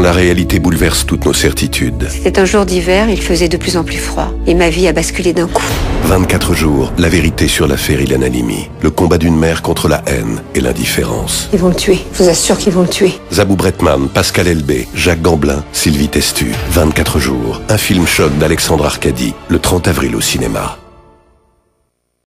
la réalité bouleverse toutes nos certitudes. C'était un jour d'hiver, il faisait de plus en plus froid. Et ma vie a basculé d'un coup. 24 jours, la vérité sur l'affaire Ilan Halimi. Le combat d'une mère contre la haine et l'indifférence. Ils vont le tuer, je vous assure qu'ils vont le tuer. Zabou Bretman, Pascal Elbé, Jacques Gamblin, Sylvie Testu. 24 jours, un film choc d'Alexandre Arcadi, le 30 avril au cinéma.